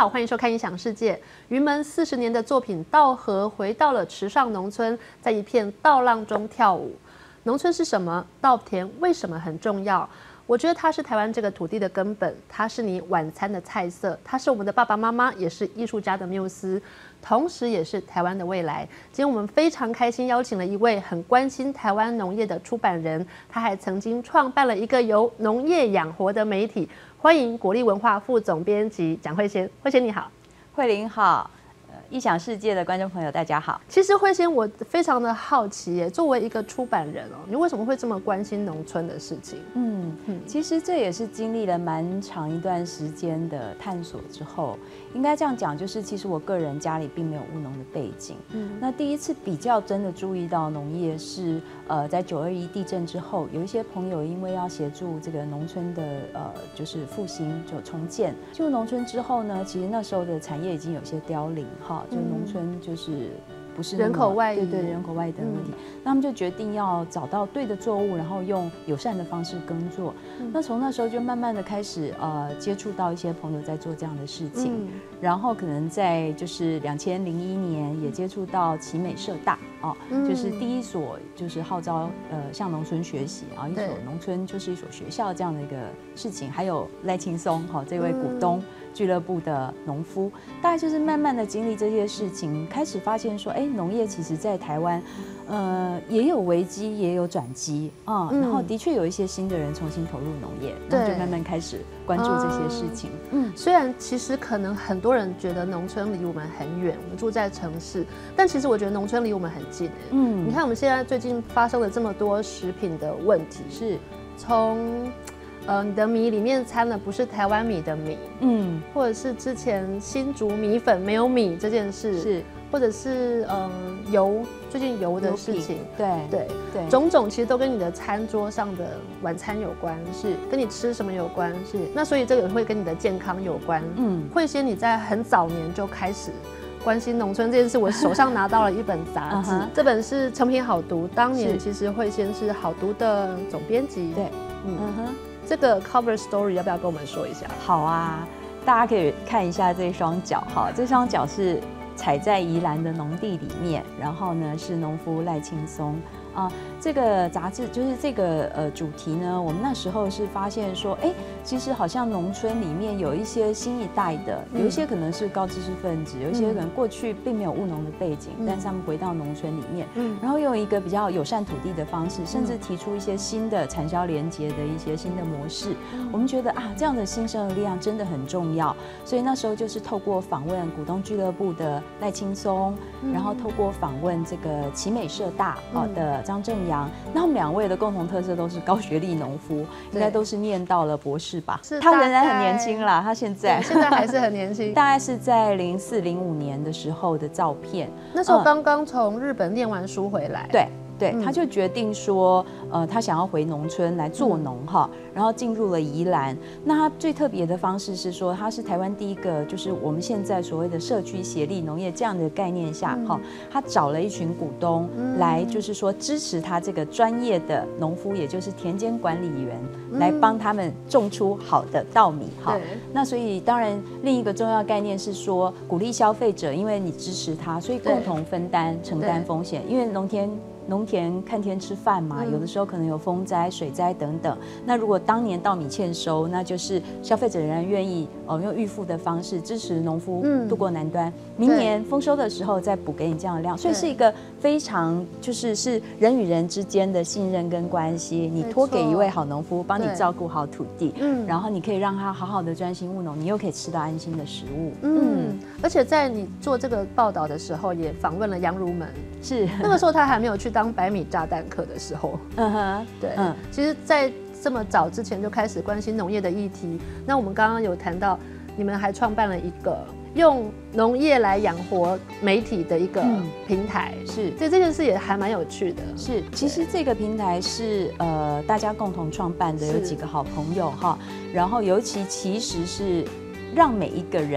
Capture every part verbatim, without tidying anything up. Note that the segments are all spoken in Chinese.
好，欢迎收看《音响世界》。云门四十年的作品《稻禾》回到了池上农村，在一片稻浪中跳舞。农村是什么？稻田为什么很重要？我觉得它是台湾这个土地的根本，它是你晚餐的菜色，它是我们的爸爸妈妈，也是艺术家的缪斯，同时也是台湾的未来。今天我们非常开心邀请了一位很关心台湾农业的出版人，他还曾经创办了一个由农业养活的媒体。欢迎国立文化副总编辑蒋慧仙。慧仙你好。 慧玲好。异想世界的观众朋友，大家好。 其实慧仙，我非常的好奇耶，作为一个出版人哦，你为什么会这么关心农村的事情？ 嗯嗯，其实这也是经历了蛮长一段时间的探索之后，应该这样讲，就是其实我个人家里并没有务农的背景。嗯，那第一次比较真的注意到农业是，呃，在九二一地震之后，有一些朋友因为要协助这个农村的呃，就是复兴就重建，进入农村之后呢，其实那时候的产业已经有些凋零哈。就农村就是不是人口外移， 对对，人口外移的问题，嗯、那他们就决定要找到对的作物，然后用友善的方式耕作。嗯、那从那时候就慢慢的开始呃接触到一些朋友在做这样的事情，嗯、然后可能在就是两千零一年也接触到奇美社大哦，嗯、就是第一所就是号召呃向农村学习啊，一所农村就是一所学校这样的一个事情，还有赖青松哈、哦、这位股东。嗯俱乐部的农夫，大概就是慢慢的经历这些事情，开始发现说，哎，农业其实在台湾，呃，也有危机，也有转机啊。嗯、然后的确有一些新的人重新投入农业，然后就慢慢开始关注这些事情。 嗯，虽然其实可能很多人觉得农村离我们很远，我们住在城市，但其实我觉得农村离我们很近。嗯，你看我们现在最近发生了这么多食品的问题， 是从。呃，你的米里面掺的不是台湾米的米，嗯，或者是之前新竹米粉没有米这件事， 是， 或者是嗯、呃、油，最近油的事情， 对对对， 种种其实都跟你的餐桌上的晚餐有关， 是跟你吃什么有关，是，那所以这个会跟你的健康有关，嗯，慧仙你在很早年就开始关心农村这件事，我手上拿到了一本杂志，这本是成品好读，当年其实慧仙是好读的总编辑， 对，嗯哼。 这个 cover story 要不要跟我们说一下？ 好啊，大家可以看一下这双脚哈，这双脚是踩在宜兰的农地里面，然后呢是农夫赖青松啊。这个杂志就是这个呃主题呢，我们那时候是发现说，哎，其实好像农村里面有一些新一代的，有一些可能是高知识分子，有一些可能过去并没有务农的背景，嗯、但是他们回到农村里面，嗯、然后用一个比较友善土地的方式，甚至提出一些新的产销连结的一些新的模式。嗯、我们觉得啊，这样的新生的力量真的很重要，所以那时候就是透过访问股东俱乐部的赖青松，嗯、然后透过访问这个奇美社大哦的张正阳。那我们两位的共同特色都是高学历农夫，应该都是念到了博士吧？ 是， 他仍然很年轻啦，他现在现在还是很年轻， 大概是在零四零五年的时候的照片， 那时候刚刚从日本念完书回来， 对。对，他就决定说，呃，他想要回农村来做农哈，然后进入了宜兰。那他最特别的方式是说，他是台湾第一个，就是我们现在所谓的社区协力农业这样的概念下哈，他找了一群股东来，就是说支持他这个专业的农夫，也就是田间管理员，来帮他们种出好的稻米哈。那所以当然另一个重要概念是说，鼓励消费者，因为你支持他，所以共同分担承担风险，因为农田。农田看天吃饭嘛，嗯、有的时候可能有风灾、水灾等等。那如果当年稻米欠收，那就是消费者仍然愿意哦用预付的方式支持农夫渡过难关。嗯、明年丰收的时候再补给你这样的量，所以是一个非常就是是人与人之间的信任跟关系。你托给一位好农夫，帮你照顾好土地，嗯，然后你可以让他好好的专心务农，你又可以吃到安心的食物。 嗯，嗯而且在你做这个报道的时候，也访问了杨如门， 是那个时候他还没有去当百米炸弹客的时候，嗯哼，对，嗯，其实，在这么早之前就开始关心农业的议题。那我们刚刚有谈到，你们还创办了一个用农业来养活媒体的一个平台，嗯、是，所以这件事也还蛮有趣的。 是，其实这个平台是呃大家共同创办的，有几个好朋友哈，然后尤其其实是让每一个人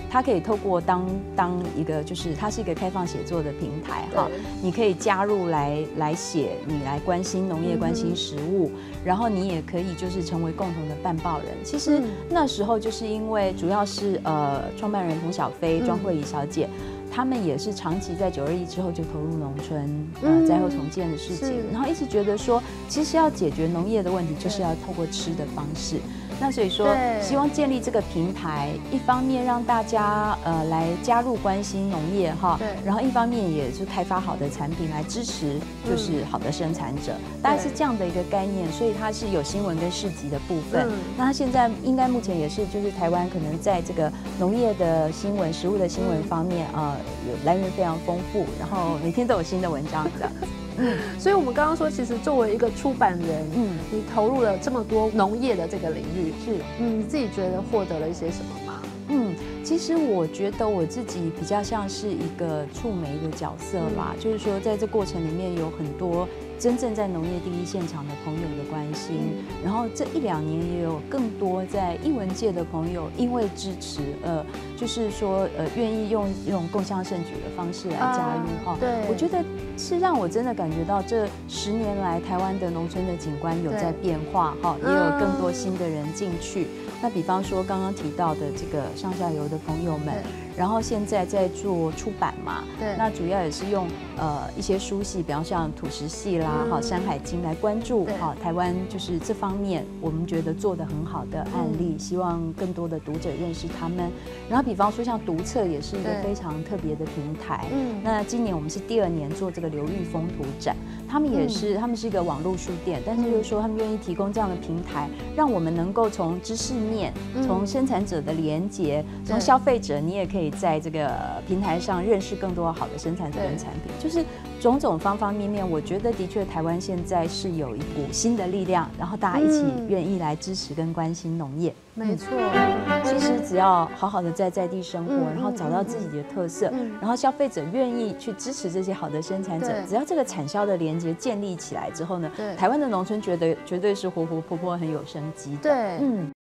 它可以透过当当一个就是它是一个开放写作的平台哈，你可以加入来来写，你来关心农业、关心食物，嗯、然后你也可以就是成为共同的办报人。其实那时候就是因为主要是呃创办人彭小飞、庄慧仪小姐。嗯他们也是长期在九二一之后就投入农村呃灾后重建的事情，然后一直觉得说，其实要解决农业的问题，就是要透过吃的方式。那所以说，希望建立这个平台，一方面让大家呃来加入关心农业哈，然后一方面也是开发好的产品来支持就是好的生产者，大概是这样的一个概念。所以它是有新闻跟市集的部分。那它现在应该目前也是就是台湾可能在这个农业的新闻、食物的新闻方面啊、呃，有来源非常丰富，然后每天都有新的文章的。 嗯，所以我们刚刚说，其实作为一个出版人，嗯，你投入了这么多农业的这个领域，是，嗯，你自己觉得获得了一些什么吗？ 嗯，其实我觉得我自己比较像是一个触媒的角色吧，嗯、就是说在这过程里面有很多真正在农业第一现场的朋友的关心，嗯、然后这一两年也有更多在艺文界的朋友因为支持，呃，就是说呃愿意用用共襄盛举的方式来加入哈、啊。对，我觉得是让我真的感觉到这十年来台湾的农村的景观有在变化哈，也有更多新的人进去。那比方说刚刚提到的这个上下游的朋友们，然后现在在做出版嘛，对，那主要也是用呃一些书系，比方像土石系啦、哈、嗯、山海经来关注哈台湾就是这方面我们觉得做得很好的案例，嗯、希望更多的读者认识他们。然后比方说像读册也是一个非常特别的平台，嗯，那今年我们是第二年做这个流域风土展，他们也是、嗯、他们是一个网络书店，但是就是说他们愿意提供这样的平台，让我们能够从知识面、从生产者的连结、从消费者，你也可以在这个平台上认识更多好的生产者跟产品，就是种种方方面面，我觉得的确台湾现在是有一股新的力量，然后大家一起愿意来支持跟关心农业。 没错， 其实只要好好的在在地生活，然后找到自己的特色，然后消费者愿意去支持这些好的生产者，只要这个产销的连接建立起来之后呢，台湾的农村觉得绝对是活活泼泼、很有生机的。 对，嗯。